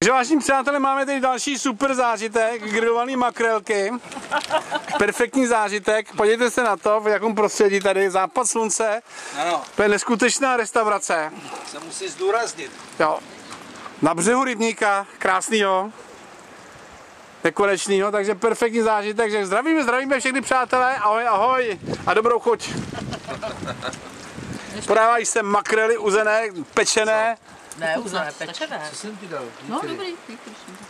Takže vážení přátelé, máme tady další super zážitek, grilovaný makrelky. Perfektní zážitek, podívejte se na to, v jakém prostředí tady, západ slunce. Ano. To je neskutečná restaurace. Se musí zdůraznit. Jo. Na břehu rybníka, krásnýho, nekonečnýho, takže perfektní zážitek. Takže zdravíme všechny přátelé, ahoj, ahoj a dobrou chuť. Podávají se makrely uzené, pečené. Ne, uzené, pečené. Co jsem ti dal? No dobrý.